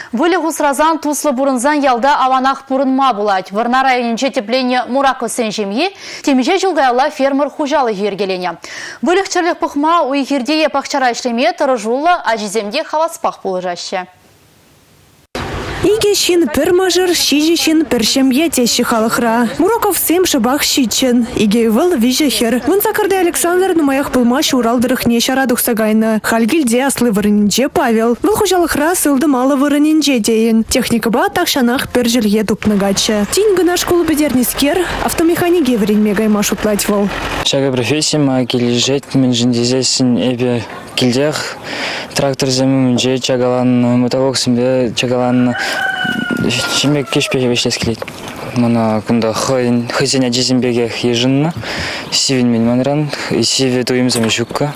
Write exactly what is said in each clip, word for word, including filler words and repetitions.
Вылі ғусразан туслы бұрынзан ялда аванақ бұрынма бұлайды. Варна районынче тепление Мураков сен жемге, темеже жылғайла фермер хужалы ергелене. Вылік чырлық пұқма уйхердее пақчара ішлеме тұрыжулы ажиземде хаваспақ болыжашы. Иге шин пір мажыр, шижи шин пір шемге теші халықра. Мураков сем шыбақ шичен. Иге выл вижехер. Вынсакырды Александр нумаях пылмаш уралдырых не шарадух сагайны. Хальгильде аслы вырынинже Павел. Выл хужалықра сылды малы вырынинже дейін. Техника ба тақшанақ пір жылге тупнагачы. Тинь гына школу бедернискер, автомеханиге вренме гаймаш утлать вол. Шага профессия ма кележет, мен жіндезесін эбе келдех. Трактор земімінже чагалан, мотовок сімбе чагалан. Шеме кешпеге вешлес келет. Мана кунда хызеня жезімбеге ежінна. Сивин мен манран, сиве туйымзам жукка.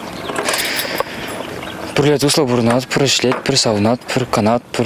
Пірлет услы бұрнат, пір шлет, пір саунат, пір канат, пір.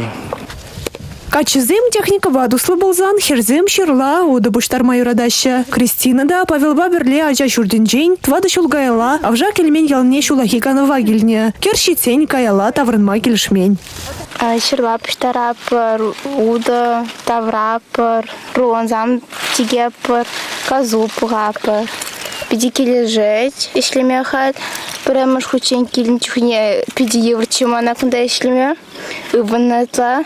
Качызым техника вадуслы болзан, херзым шырла, оды бұштар майырадаща. Кристина да Павел Баберле ажа жүрдінжен, твады шулгайла, авжа келмен ялне шулахи каныва келне. Кершицен каяла таврынма келішмен. Шырла пұштарапыр, уды таврапыр, руонзам тигепыр, казу пұғапыр. Пиди кележет, ишлеме хат, прямо шхучен келін чухне пиди еврчимана кунда ишлеме, ыбынатла.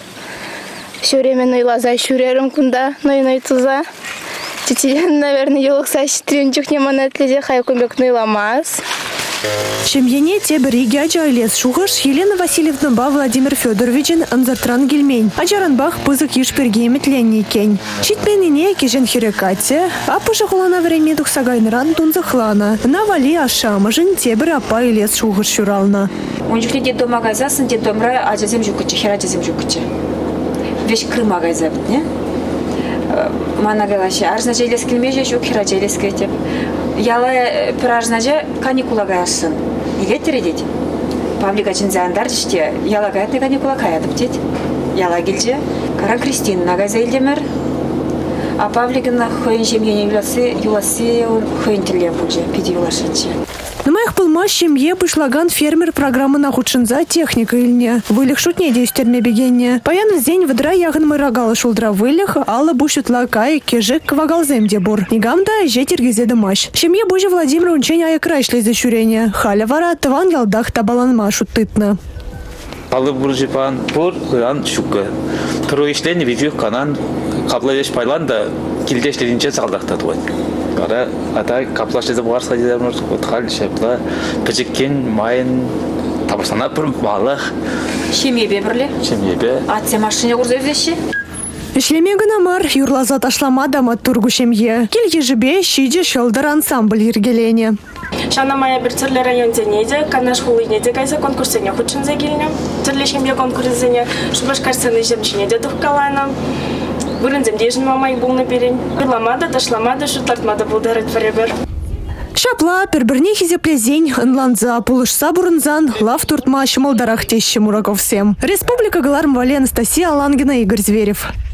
Все время найла за щурером кунда, най-най туза. Тети, наверное, елокса щитрин чухне манетледе, хай кумбек найла маз. Шемьене те береги ажайлес шухаш Елена Васильевна ба Владимир Федоровичен анзартран гельмень. Аджаранбах пызык еш пергеметленни кен. Читменіне кежен херекате, а пожахулана время дух сагайнран тунзахлана. На вали ашамажын тебір апа елес шухаш шурална. Он жүхле дедо магазасын, дедо мра ажазем жукуче, хератезем жукуче. Весь Крым магазин, не? Мана галаши, арзна желес келмеже жук, хера желес кетеп. Яла пиражнаже каникула гаясын. Неге тередет? Павлика чинзандар жиште, яла гаятны каникула каядып дед. Яла келже, Кара Кристина газа елдемір. А Павликина хойын жемген юласы, юласы хойын тілен бұлже, пиди юлашынче. На моих пылмаш семье пышлаган фермер программы на худшинза техника ильне. Вылих шутне действерме бегенне. Паян день выдра яган мырагала шулдра вылих, алла бушут лакай, кежек квагал земде бур. Нигамда жетер гизеда маш. Семье бужи Владимир унчень ая крайшли защурение. Халя вара таван ялдах табалан машу тытна. Палы буржипан бур кыран шукка. Кыру ишлени видео канан каплавеш пайланда килдешлеринче салдакта туат. Ара ата каплашты барса дедем отхал шепла пижиккен майын табасана пыр балых. Шемебе бірле? Шемебе. Атсе машине курзевзеші? Ишлеме гына мар юрлаза ташламада матургу шемье. Кил ежебе шиже шелдер ансамбль ергелене. Шана моя бір түрлі районде неде, канаш хулыйнеде кайса конкурсене худшынзе келіне. Түрлі шемье конкурсене шубашкарсене жемчинеде тухкалайна. Вырынзем дежін мамай бұл наперен. Бірламады, ташламады, шутлартмады бұл дарыт варебер. Шапла, перберне хизеплезень, анланза, пулышса бурынзан, лав туртма шымылдарах тещі Мураков всем. Республика Галарм Вали, Анастасия Алангина, Игорь Зверев.